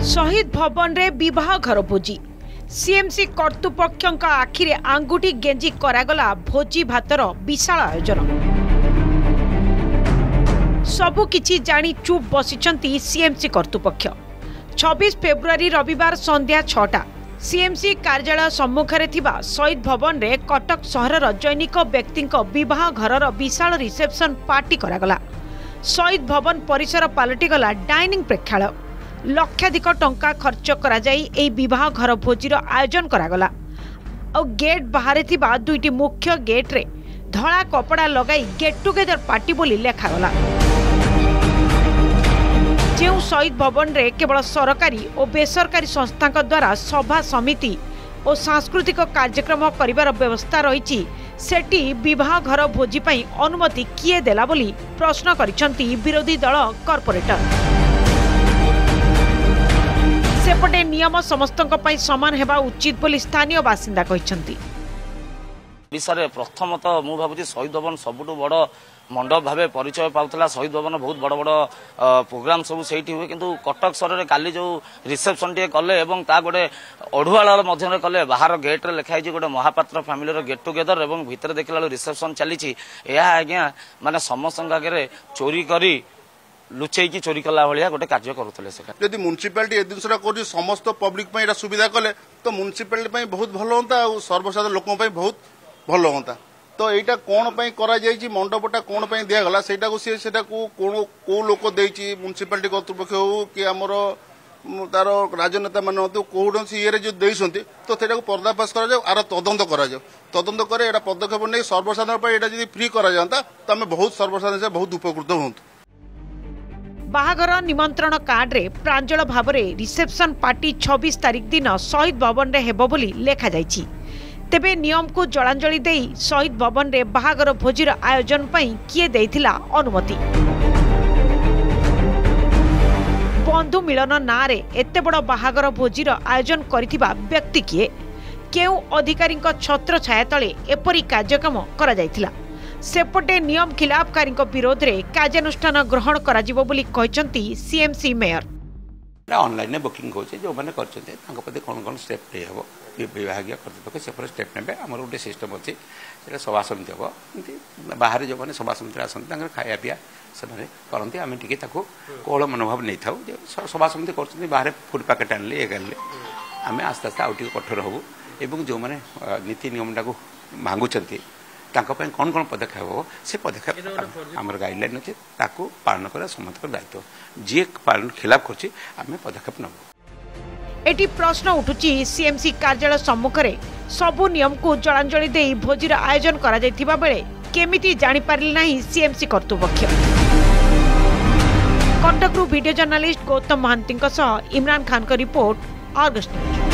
शहीद भवन रे विवाह घर भोजी सीएमसी कर्तृपक्ष आखिरे आंगुठी गेंजी करागला भोजी भातर विशाल आयोजन। सबुकिछि जानी चुप बसिछंती सीएमसी कर्तृपक्ष। 26 फेब्रुआरी रविवार संध्या 6टा सीएमसी कार्यालय सम्मुखरे थिबा शहीद भवन रे कटक सहरर जैनिक व्यक्ति विवाह घरर विशाल रिसेप्शन पार्टी करागला। शहीद भवन परिसर पलटिगला डाइनिंग प्रेक्षालय। लक्षाधिक टंका खर्च करा जाई एई विवाह घर भोजीर आयोजन करागला। और गेट बाहर थिबा दुईटी मुख्य गेट रे धड़ा कपड़ा लगाई गेट टुगेदर पार्टी बोली लेखागला। जो शहीद भवन रे केवल सरकारी और बेसरकारी संस्था द्वारा सभा समिति और सांस्कृतिक कार्यक्रम करिवार व्यवस्था रही सेठी विवाह घर भोजी पई अनुमति किए देला बोली प्रश्न करिसंती विरोधी दल कॉर्पोरेटर। सेपटे नियम समस्तक पई समान हेबा उचित बोली स्थानीय बासिंदा कहिसंती। विषय प्रथम तो मु भाबुची शहीद भवन सबुठु बड़ मंडप भावे परिचय पाउतला। शहीद भवन बहुत बड़ बड़ प्रोग्राम सब सेठी हुए, किंतु कटक सहर काली जो रिसेप्शन टे कले एवं ता गोटे अढ़ुआल मध्य कले बाहर गेट रे लिखाई गोटे महापात्र फैमिली गेट टुगेदर एवं भितर देखला रिसेप्शन चली आज्ञा माने समस्त आगे चोरी करी लुचेकी चोरी कला भाया गोटे कार्य करुले। यदि म्युनिसिपालिटी ए जिनसा कर समस्त पब्लिक सुविधा कले तो म्युनिसिपालिटी बहुत भल होता और सर्वसाधारण लोक बहुत भल होता। तो यहाँ कौन करा मंडपटा कौन दिगला से कौ लोक म्युनिसिपालिटी कर्तृपक्ष हो कि आमर तार राजनेता मान कौन ये जो देते तो से पर्दाफाश कर आर तदंत तदंत कर पदक्षेप नहीं सर्वसाधारण फ्री करा तो आम बहुत सर्वसाधारण से बहुत उपकृत हूँ। बाहागर निमंत्रण कार्ड रे प्रांजल भाव रे रिसेप्शन पार्टी 26 तारिख दिन शहीद भवन रे हेबो बोली लेखा जाइछि। तेबे नियम को जलांजलि देई शहीद भवन रे बाहागर भोजीर आयोजन पई किए देथिला अनुमति। बंधु मिलन ना रे एते बड़ बाहागर भोजीर आयोजन करिथिबा व्यक्ति किए, केउ अधिकारी छत्र छाया तले एपरि कार्यक्रम करा जाइथिला। सेपटे नियम खिलाफकारी विरोध में कार्यानुष्ठान ग्रहण करा जिवो बोली कहचंती सीएमसी मेयर। ऑनलाइन बुकिंग होचे जो माने करचंते तांको पदे कोन कोन स्टेप ले हबो विभागीय कर्तृपक्ष से पर स्टेप नेबे। हमर गोटे सिस्टम अछि सेटा सभा समिति हबो बाहर जो माने सभा समिति आसंत तांकर खाया पिया से माने करंती आमे टिके ताको कोळ मनोभाव नै थाउ जे सभा समिति करचंती बाहर फूड पैकेट आनले एगले आमे आस्ते आस्ते आउटी कठोर हबो एवं जो माने नीति नियमटा को मांगुचंती कौन कौन पदक्षेप हो से पदक्षेप आम गाइडलाइन अच्छे पालन कर समस्त दायित्व जी पालन खिलाफ कर पदक्षेप नब। एटी प्रश्न उठुची सीएमसी कार्यालय सम्मुख रे सबु नियम को जलांजलि देई भोजीर आयोजन करा जायथिबा बेले केमिति जानि पारिल नाही सीएमसी कर्तृपक्ष। कटकरू वीडियो जर्नलिस्ट गौतम महांती सह इमरान खान का रिपोर्ट, आर्गस न्यूज।